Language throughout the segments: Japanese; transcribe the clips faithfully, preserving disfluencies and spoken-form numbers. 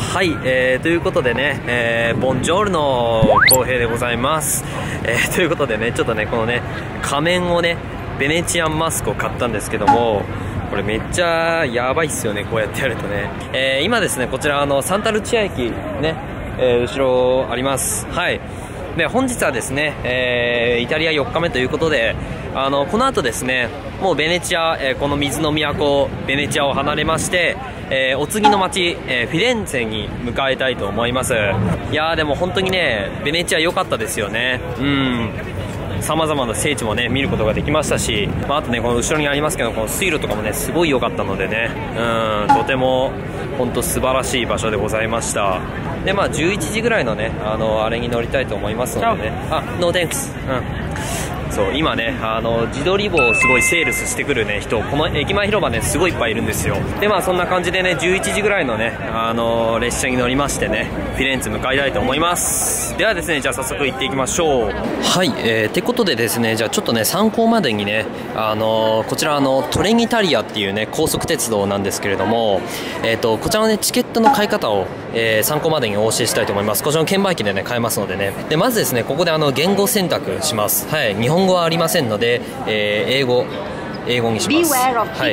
はい、えー、ということでね、えー、ボンジョルノ浩平でございます、えー、ということでね、ちょっとねこのね仮面をねベネチアンマスクを買ったんですけども、これめっちゃやばいっすよね、こうやってやるとね。えー、今ですねこちらあのサンタルチア駅ね、えー、後ろあります。はい、で本日はですね、えー、イタリアよっかめということで、あのこの後ですねもうベネチア、えー、この水の都ベネチアを離れまして、えー、お次の街、えー、フィレンツェに向かいたいと思います。いやーでも本当にねベネチア良かったですよね。うんさまざまな聖地もね見ることができましたし、まあ、あとねこの後ろにありますけどこの水路とかもねすごい良かったのでね、うんとても本当素晴らしい場所でございました。でまあじゅういちじぐらいのねあのあれに乗りたいと思いますのでね、あノーテンクス、うんそう今ねあの自撮り棒をすごいセールスしてくるね人、この駅前広場ねすごいいっぱいいるんですよ。でまあそんな感じでねじゅういちじぐらいのねあの列車に乗りましてねフィレンツェ向かいたいと思います。ではですねじゃあ早速行っていきましょう。はい、えー、ってことでですねじゃあちょっとね参考までにねあのこちらあのトレニタリアっていうね高速鉄道なんですけれども、えー、とこちらのねチケットの買い方を、えー、参考までにお教えしたいと思います。こちらの券売機でね買えますのでね。でまずですねここであの言語選択します。はい、日本語はありませんので、えー、英語英語にします。はい、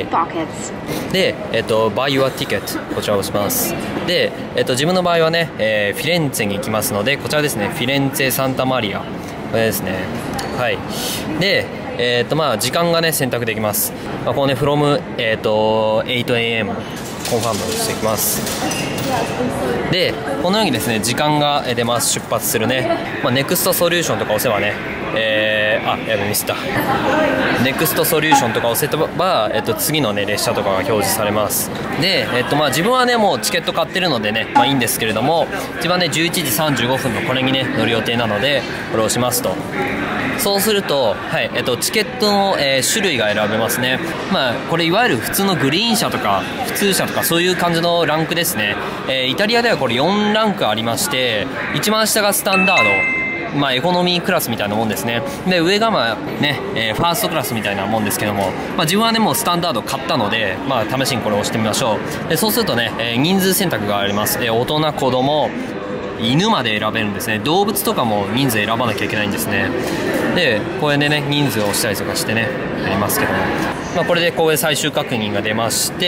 で、えっと、Buy your ticket こちらを押します。で、えっと、自分の場合はね、えー、フィレンツェに行きますのでこちらですねフィレンツェサンタマリアこれですね。はいでえー、っとまあ時間がね選択できます。まあ、このね from、えー、っと エイトエーエム コンファームしていきます。でこのようにですね時間が出ます。出発するね、まあ、ネクストソリューションとか押せばね、えー、あやべミスったネクストソリューションとか押せば、えっと、次のね列車とかが表示されます。で、えっとまあ、自分はねもうチケット買ってるのでね、まあ、いいんですけれども、自分はねじゅういちじさんじゅうごふんのこれにね乗る予定なのでこれを押しますと、そうすると、はいえっと、チケットの、えー、種類が選べますね。まあ、これいわゆる普通のグリーン車とか普通車とかそういう感じのランクですね。えー、イタリアではこれよんランクありまして、一番下がスタンダード、まあ、エコノミークラスみたいなもんですね。で上がまあね、えー、ファーストクラスみたいなもんですけども、まあ、自分はねもうスタンダード買ったので、まあ、試しにこれを押してみましょう。でそうするとね、えー、人数選択があります。えー、大人子供犬まで選べるんですね。動物とかも人数選ばなきゃいけないんですね。でこれでね人数を押したりとかしてねやりますけども、まあ、これでこういう最終確認が出まして、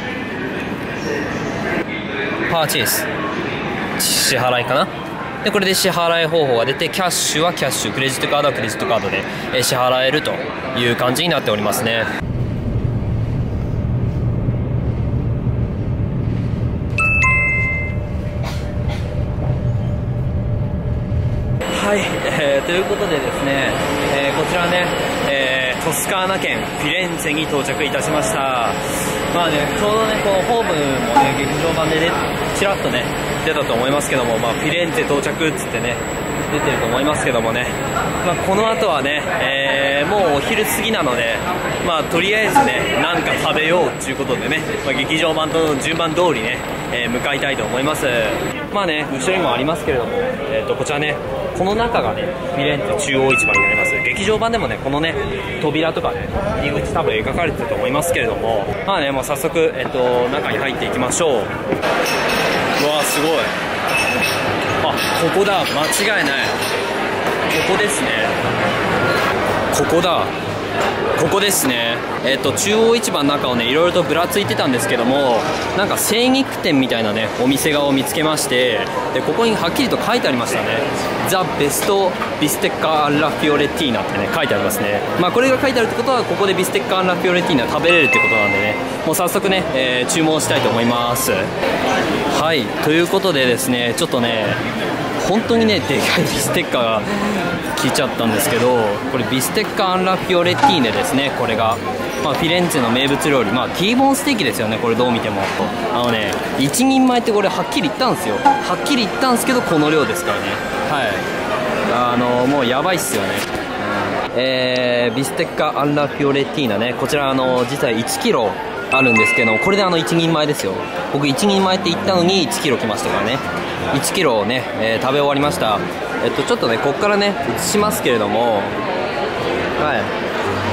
パーチェイス支払いかな。でこれで支払い方法が出て、キャッシュはキャッシュ、クレジットカードはクレジットカードで支払えるという感じになっておりますね。はい、えー、ということでですね、えー、こちらね、えー、トスカーナ県フィレンツェに到着いたしました。まあね、ちょうどねこのホームもね劇場版でねちらっとね出たと思いますけども、まあ、フィレンツェ到着っつってね出てると思いますけどもね、まあ、この後はね、えー、もうお昼過ぎなので、まあ、とりあえずねなんか食べようということでね、まあ、劇場版との順番通りね、えー、向かいたいと思います。まあね後ろにもありますけれども、えー、とこちらねこの中がねフィレンツェ中央市場になります。劇場版でもねこのね扉とかね入り口多分描かれてると思いますけれども、まあねもう早速、えっと、中に入っていきましょう。うわすごい、あここだ、間違いない、ここですね、ここだここですね。えっと中央市場の中をねいろいろとぶらついてたんですけども、なんか精肉店みたいなねお店を見つけまして、でここにはっきりと書いてありましたね。ザ・ベストビステッカ・アッラ・フィオレッティーナってね書いてありますね。まあこれが書いてあるってことはここでビステッカ・アッラ・フィオレッティーナ食べれるってことなんでね、もう早速ね、えー、注文したいと思います。はいということでですねちょっとね本当にねでかいビステッカが来ちゃったんですけど、これビステッカ・アンラ・フィオレッティーネですね。これが、まあ、フィレンツェの名物料理、まあ、ティーボーンステーキですよね。これどう見てもあのね一人前ってこれはっきり言ったんですよ。はっきり言ったんですけどこの量ですからね。はいあのもうやばいっすよね。えー、ビステッカ・アンラ・フィオレッティーナね、こちらあの実はいちキロあるんですけど、これであのいちにんまえですよ。僕いちにんまえって言ったのにいちキロ来ましたからね。いちキロをね、えー、食べ終わりました。えっとちょっとねここからね映しますけれども、はい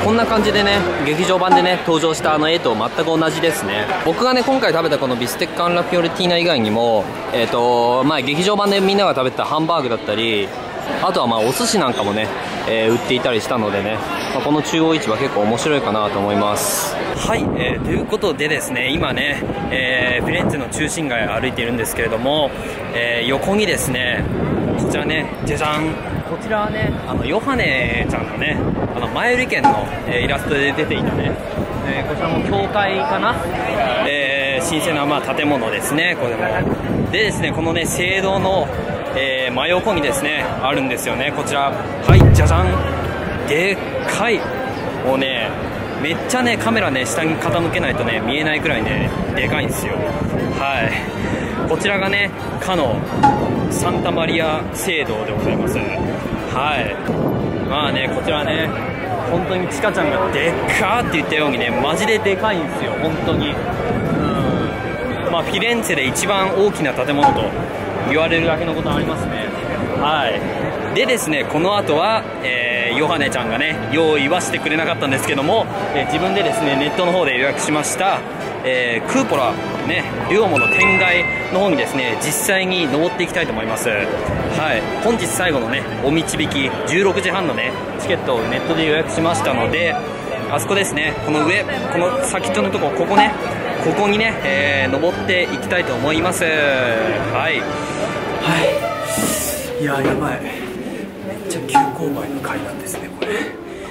こんな感じでね、劇場版でね登場したあの絵と全く同じですね。僕がね今回食べたこのビステッカ・アンラ・フィオレティーナ以外にも、えーとまあ、劇場版でみんなが食べてたハンバーグだったり、あとはまあお寿司なんかもね、えー、売っていたりしたのでね、まあ、この中央市場結構面白いかなと思います。はい、えー、ということでですね、今ね、えー、フィレンツェの中心街を歩いているんですけれども、えー、横にですね、こちらね、じゃじゃん、こちらはね、あのヨハネちゃんのね、あの前売り券の、えー、イラストで出ていたね、えー、こちらも教会かな、えー、神聖なまあ建物ですね、これも。でですね、このね聖堂の、えー、真横にですねあるんですよね、こちら。はい、じゃじゃん、でっかい、もうねめっちゃねカメラね下に傾けないとね見えないくらいねでかいんですよ。はい、こちらがねかのサンタマリア聖堂でございます。はい、まあねこちらね本当にちかちゃんがでっかーって言ったようにねマジででかいんですよ本当に。うん、まあフィレンツェで一番大きな建物と言われるだけのことありますね。はい、でですねこの後は、えー、ヨハネちゃんがね用意はしてくれなかったんですけども、えー、自分でですねネットの方で予約しました、えー、クーポラねデュオモの天街の方にですね実際に登っていきたいと思います。はい、本日最後のねお導きじゅうろくじはんのねチケットをネットで予約しましたので、あそこですね、この上この先っちょのとこここねここにね、えー、登っていきたいと思います。はいはい、いややばい、めっちゃ急勾配の階段ですねこれ。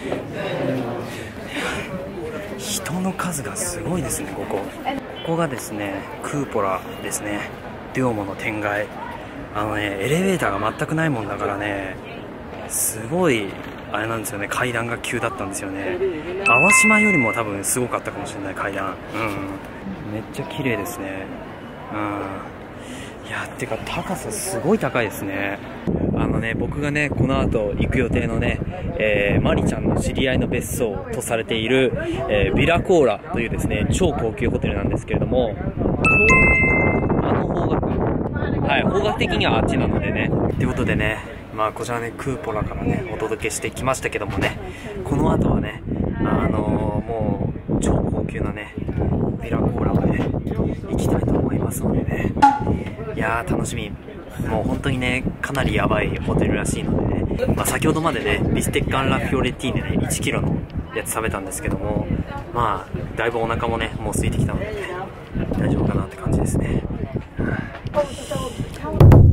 人の数がすごいですねここ。ここがですねクーポラですね、デュオモの天街。あのねエレベーターが全くないもんだからね、すごいあれなんですよね、階段が急だったんですよね。淡島よりも多分すごかったかもしれない階段。うん、めっちゃ綺麗ですね。うん、いやてか高さすごい高いですね。あのね僕がねこの後行く予定のね、えー、マリちゃんの知り合いの別荘とされている、えー、ビラコーラというですね超高級ホテルなんですけれども、ちょうどねあの方角、はい方角的にはあっちなのでね、ということでね、まあこちらねクーポラからねお届けしてきましたけどもね、この後はねあのー、もう超高級なねビラコーラまで行きたいと思いますのでね、いやー楽しみ。もう本当にねかなりやばいホテルらしいのでね、まあ、先ほどまでねビステッカ・アンラ・フィオレティーネねいちキロのやつ食べたんですけども、まあだいぶお腹もねもう空いてきたのでね大丈夫かなって感じですね。